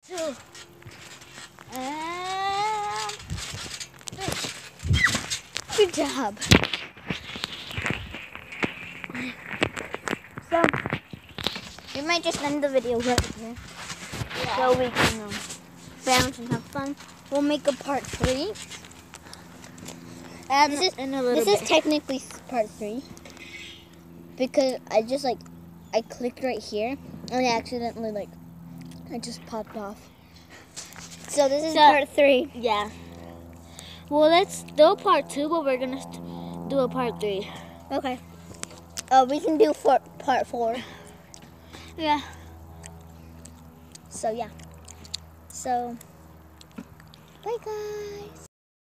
2, and 3. Good job. So, we might just end the video right here. Yeah. So we can bounce and have fun. We'll make a part 3. And this is technically part 3. Because I clicked right here and I accidentally I just popped off. So this is part 3. Yeah. Well, let's do part 2, but we're gonna do a part 3. Okay. We can do part 4. Yeah. So yeah. So bye guys.